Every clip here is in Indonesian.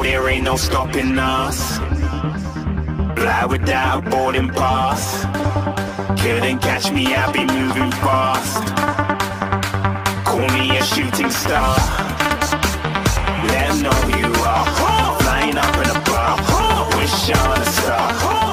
there ain't no stopping us. Fly without a boarding pass. Couldn't catch me, I'll be moving fast. Call me a shooting star. Let 'em know who you are. Flying up in a bar. Wish on a star.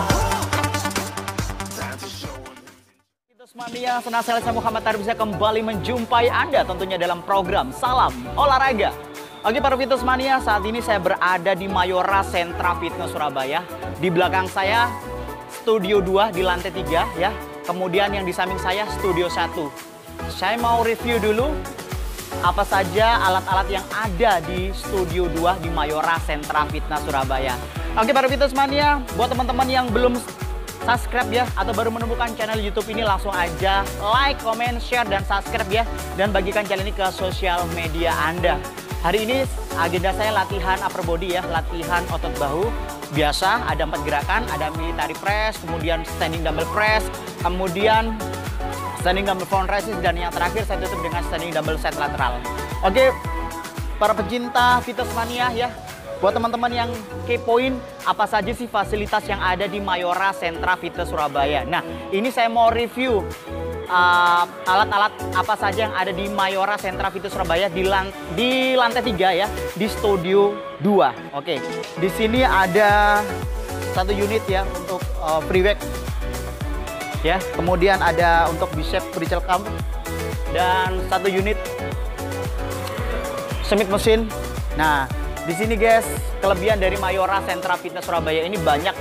Time to show 'em. Mania, senang sekali saya Muhammad Tarif bisa kembali menjumpai Anda tentunya dalam program Salam Olahraga. Oke para Fitness Mania, saat ini saya berada di Mayora Sentra Fitness Surabaya. Di belakang saya Studio 2 di lantai 3 ya. Kemudian yang di samping saya Studio 1. Saya mau review dulu apa saja alat-alat yang ada di Studio 2 di Mayora Sentra Fitness Surabaya. Oke para Fitness Mania, buat teman-teman yang belum subscribe ya, atau baru menemukan channel YouTube ini, langsung aja like, comment, share, dan subscribe ya. Dan bagikan channel ini ke sosial media Anda. Hari ini agenda saya latihan upper body ya, latihan otot bahu. Biasa ada 4 gerakan, ada military press, kemudian standing dumbbell press, kemudian standing dumbbell front raises, dan yang terakhir saya tutup dengan standing dumbbell set lateral. Oke, para pecinta Fitness Mania ya. Buat teman-teman yang kepoin apa saja sih fasilitas yang ada di Mayora Sentra Fitness Surabaya. Nah, ini saya mau review alat-alat apa saja yang ada di Mayora Sentra Fitness Surabaya di lantai 3 ya, di Studio 2. Oke, di sini ada 1 unit ya untuk free weight ya. Kemudian ada untuk bicep bridge clamp dan 1 unit Smith machine. Nah, di sini guys, kelebihan dari Mayora Sentra Fitness Surabaya ini banyak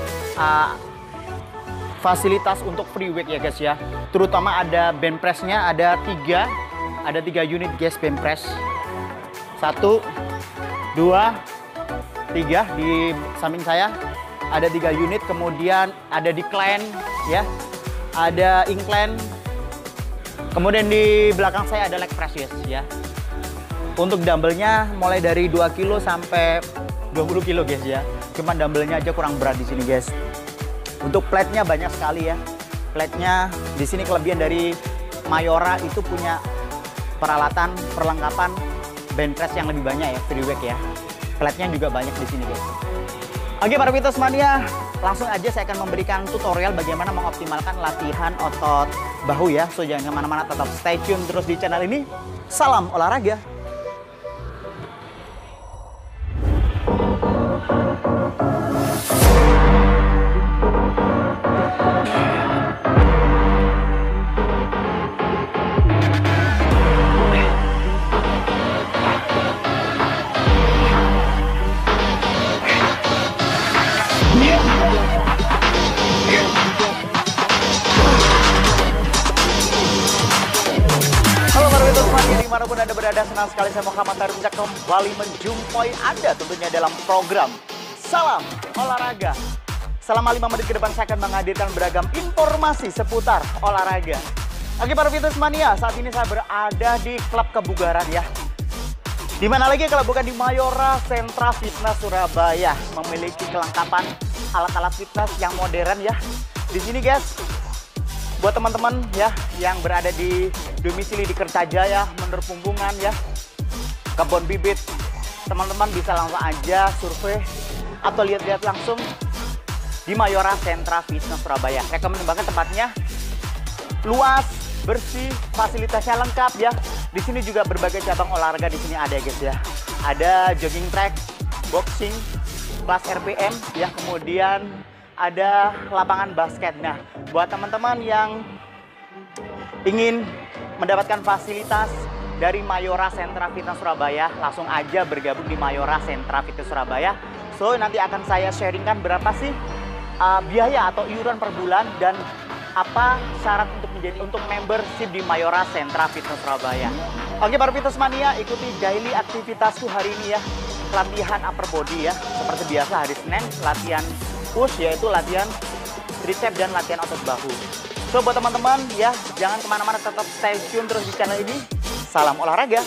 fasilitas untuk free weight ya guys ya. Terutama ada bench press-nya, ada 3 unit guys bench press. 1, 2, 3 di samping saya. Ada 3 unit, kemudian ada decline ya. Ada incline. Kemudian di belakang saya ada leg press guys ya. Untuk dumbbellnya mulai dari 2 kilo sampai 20 kilo guys ya. Cuman dumbbellnya aja kurang berat di sini guys. Untuk plate-nya banyak sekali ya. Plate-nya di sini kelebihan dari Mayora itu punya peralatan, perlengkapan bench press yang lebih banyak ya, free weight ya. Plate-nya juga banyak di sini guys. Oke para Fitness Mania, langsung aja saya akan memberikan tutorial bagaimana mengoptimalkan latihan otot bahu ya. So jangan kemana-mana, tetap stay tune terus di channel ini. Salam olahraga. Dimanapun Anda berada, senang sekali saya Muhammad Tarif bisa kembali menjumpai Anda tentunya dalam program Salam Olahraga. Selama 5 menit ke depan saya akan menghadirkan beragam informasi seputar olahraga. Oke para Fitness Mania, saat ini saya berada di klub kebugaran ya. Dimana lagi kalau bukan di Mayora Sentra Fitness Surabaya, memiliki kelengkapan alat-alat fitness yang modern ya. Di sini guys, buat teman-teman ya yang berada di domisili di Kertajaya, Menur Pumbungan ya, Kebon Bibit, teman-teman bisa langsung aja survei atau lihat-lihat langsung di Mayora Sentra Fitness Surabaya. Rekomend banget tempatnya, luas, bersih, fasilitasnya lengkap ya. Di sini juga berbagai cabang olahraga di sini ada guys ya. Ada jogging track, boxing, kelas RPM ya, kemudian ada lapangan basket. Nah, buat teman-teman yang ingin mendapatkan fasilitas dari Mayora Sentra Fitness Surabaya, langsung aja bergabung di Mayora Sentra Fitness Surabaya. So, nanti akan saya sharingkan berapa sih biaya atau iuran per bulan dan apa syarat untuk membership di Mayora Sentra Fitness Surabaya. Oke para Fitness Mania, ikuti daily aktivitasku hari ini ya. Latihan upper body ya, seperti biasa hari Senin latihan push, yaitu latihan tricep dan latihan otot bahu. So buat teman-teman ya, jangan kemana-mana, tetap stay tune terus di channel ini. Salam olahraga.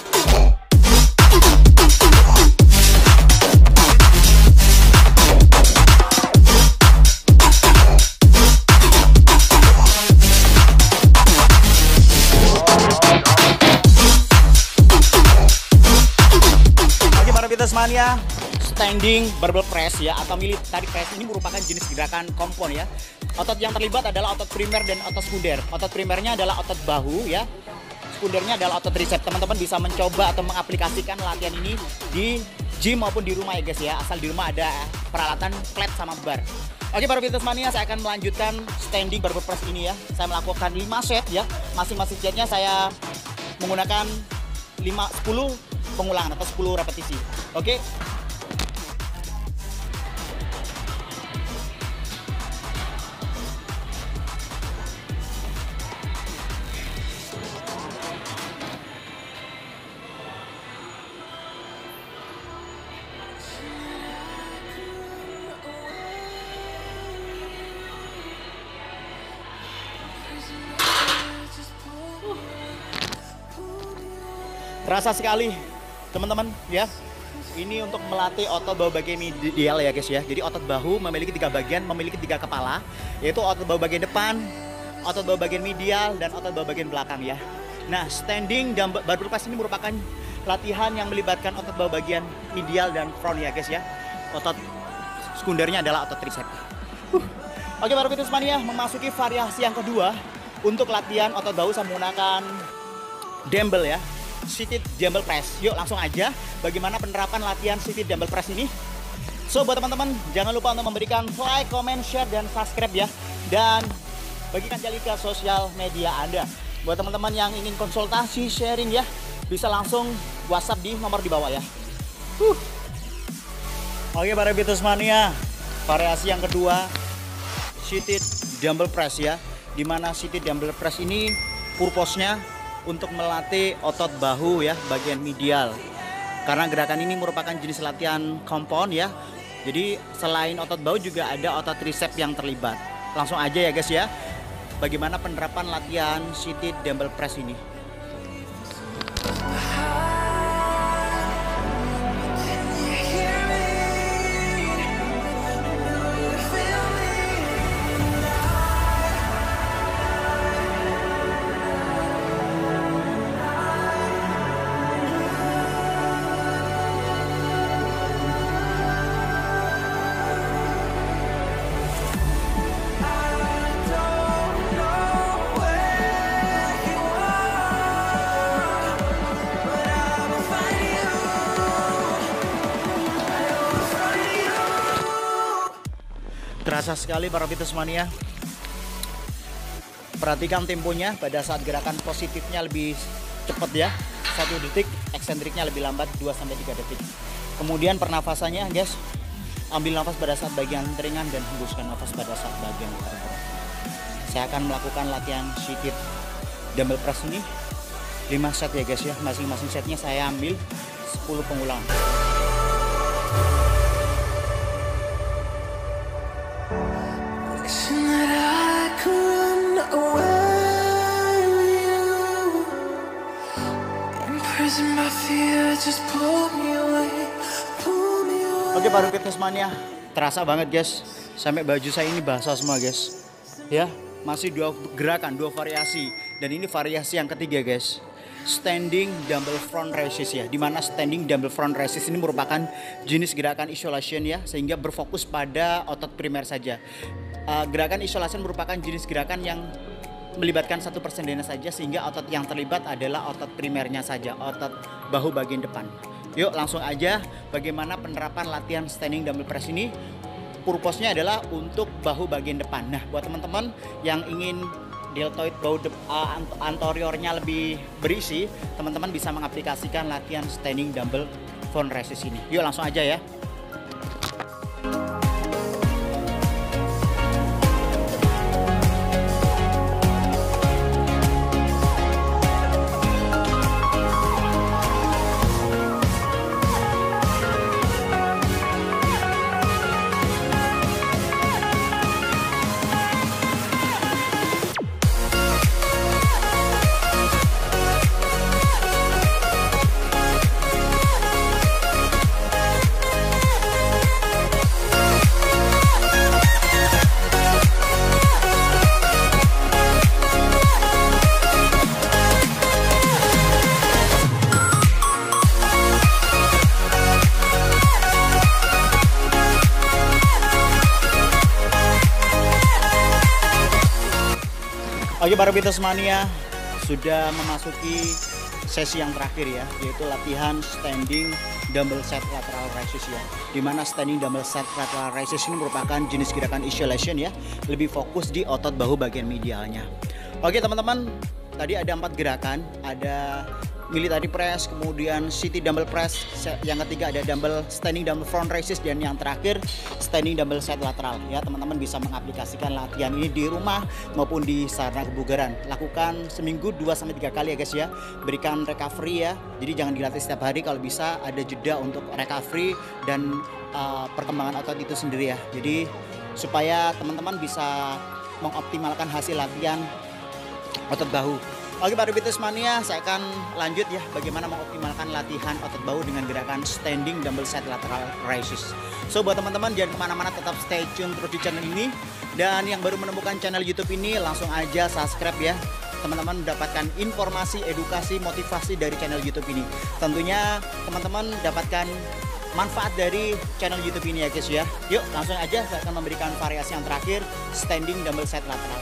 Oke para Fitness Mania, standing barbell press ya atau military press ini merupakan jenis gerakan kompon ya. Otot yang terlibat adalah otot primer dan otot sekunder. Otot primernya adalah otot bahu ya. Sekundernya adalah otot tricep. Teman-teman bisa mencoba atau mengaplikasikan latihan ini di gym maupun di rumah ya guys ya. Asal di rumah ada peralatan flat sama bar. Oke para fitness mania, saya akan melanjutkan standing barbell press ini ya. Saya melakukan 5 set ya. Masing-masing setnya saya menggunakan 10 pengulangan atau 10 repetisi. Oke. Terasa sekali teman-teman ya. Ini untuk melatih otot bahu bagian medial ya guys ya. Jadi otot bahu memiliki 3 bagian, memiliki 3 kepala, yaitu otot bahu bagian depan, otot bahu bagian medial, dan otot bahu bagian belakang ya. Nah, standing dan barbell press ini merupakan latihan yang melibatkan otot bahu bagian medial dan front ya guys ya. Otot sekundernya adalah otot tricep. Oke para fitness mania, memasuki variasi yang kedua untuk latihan otot bahu saya menggunakan dumbbell ya. Seated dumbbell press. Yuk langsung aja bagaimana penerapan latihan seated dumbbell press ini. So buat teman-teman jangan lupa untuk memberikan like, comment, share, dan subscribe ya. Dan bagikan jali ke sosial media Anda. Buat teman-teman yang ingin konsultasi, sharing ya, bisa langsung WhatsApp di nomor di bawah ya. Oke para fitness mania, variasi yang kedua seated dumbbell press ya. Dimana seated dumbbell press ini purpose-nya untuk melatih otot bahu ya bagian medial. Karena gerakan ini merupakan jenis latihan kompon ya. Jadi selain otot bahu juga ada otot tricep yang terlibat. Langsung aja ya guys ya. Bagaimana penerapan latihan seated dumbbell press ini. Terasa sekali para fitness mania. Perhatikan temponya pada saat gerakan positifnya lebih cepat ya. 1 detik, eksentriknya lebih lambat 2-3 detik. Kemudian pernafasannya guys. Ambil nafas pada saat bagian ringan dan hembuskan nafas pada saat bagian berat. Saya akan melakukan latihan seated dumbbell press ini 5 set ya guys ya. Masing-masing setnya saya ambil 10 pengulangan. Oke para fitness mania, terasa banget guys, sampai baju saya ini basah semua guys. Ya, masih 2 gerakan, 2 variasi, dan ini variasi yang ketiga guys. Standing dumbbell front raises ya, dimana standing dumbbell front raises ini merupakan jenis gerakan isolation ya, sehingga berfokus pada otot primer saja. Gerakan isolation merupakan jenis gerakan yang melibatkan 1% saja, sehingga otot yang terlibat adalah otot primernya saja, otot bahu bagian depan. Yuk langsung aja bagaimana penerapan latihan standing dumbbell press ini. Purpose-nya adalah untuk bahu bagian depan. Nah buat teman-teman yang ingin deltoid bahu anteriornya lebih berisi, teman-teman bisa mengaplikasikan latihan standing dumbbell front raises ini. Yuk langsung aja ya. Oke, para Fitness Mania, sudah memasuki sesi yang terakhir ya, yaitu latihan standing dumbbell set lateral raises ya. Dimana standing dumbbell set lateral raises ini merupakan jenis gerakan isolation ya, lebih fokus di otot bahu bagian medialnya. Oke teman-teman, tadi ada 4 gerakan, ada military press, kemudian city dumbbell press, yang ketiga ada dumbbell standing dumbbell front raises, dan yang terakhir standing dumbbell set lateral ya. Teman-teman bisa mengaplikasikan latihan ini di rumah maupun di sarana kebugaran. Lakukan seminggu 2-3 kali ya guys ya. Berikan recovery ya, jadi jangan dilatih setiap hari, kalau bisa ada jeda untuk recovery dan perkembangan otot itu sendiri ya. Jadi supaya teman-teman bisa mengoptimalkan hasil latihan otot bahu. Oke para Fitness Mania, saya akan lanjut ya bagaimana mengoptimalkan latihan otot bahu dengan gerakan standing dumbbell set lateral raises. So buat teman-teman jangan kemana-mana, tetap stay tune terus di channel ini. Dan yang baru menemukan channel YouTube ini langsung aja subscribe ya. Teman-teman mendapatkan informasi, edukasi, motivasi dari channel YouTube ini. Tentunya teman-teman dapatkan manfaat dari channel YouTube ini ya guys ya. Yuk langsung aja, saya akan memberikan variasi yang terakhir, standing dumbbell set lateral.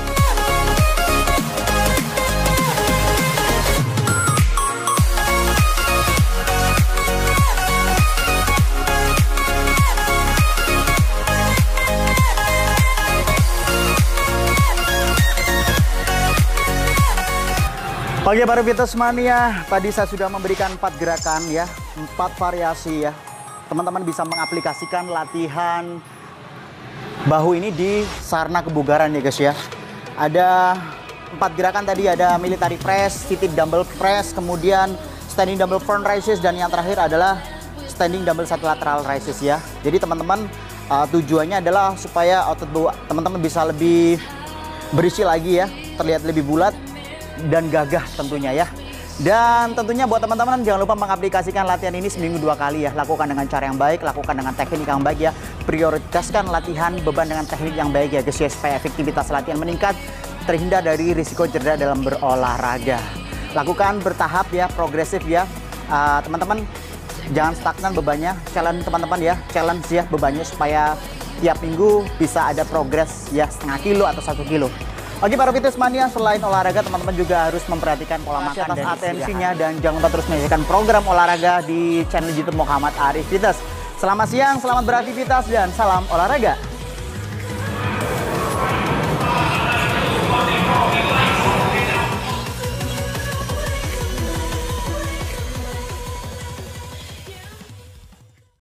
Oke para Fitness Mania, tadi saya sudah memberikan 4 gerakan ya, 4 variasi ya. Teman-teman bisa mengaplikasikan latihan bahu ini di sarana kebugaran ya guys ya. Ada 4 gerakan tadi, ada military press, seated dumbbell press, kemudian standing dumbbell front raises, dan yang terakhir adalah standing dumbbell set lateral raises ya. Jadi teman-teman tujuannya adalah supaya otot bahu teman-teman bisa lebih berisi lagi ya, terlihat lebih bulat dan gagah tentunya ya. Dan tentunya buat teman-teman jangan lupa mengaplikasikan latihan ini seminggu 2 kali ya. Lakukan dengan cara yang baik, lakukan dengan teknik yang baik ya. Prioritaskan latihan beban dengan teknik yang baik ya guys ya, supaya efektivitas latihan meningkat, terhindar dari risiko cedera dalam berolahraga. Lakukan bertahap ya, progresif ya. Teman-teman jangan stagnan bebannya, challenge teman-teman ya, challenge ya bebannya supaya tiap minggu bisa ada progres ya, setengah kilo atau 1 kilo. Oke para Fitness Mania, selain olahraga teman-teman juga harus memperhatikan pola makan dan atensinya, dan jangan lupa terus menyaksikan program olahraga di channel YouTube Muhammad Arif Fitness. Selamat siang, selamat beraktivitas, dan salam olahraga.